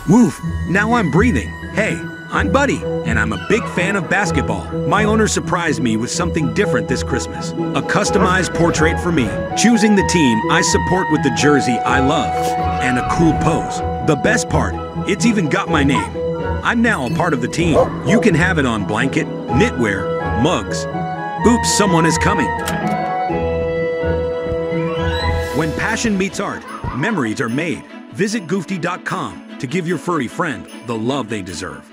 Woof, now I'm breathing. Hey, I'm Buddy, and I'm a big fan of basketball. My owner surprised me with something different this Christmas. A customized portrait for me, choosing the team I support with the jersey I love, and a cool pose. The best part, it's even got my name. I'm now a part of the team. You can have it on blanket, knitwear, mugs. Oops, someone is coming. When passion meets art, memories are made. Visit Goofty.com to give your furry friend the love they deserve.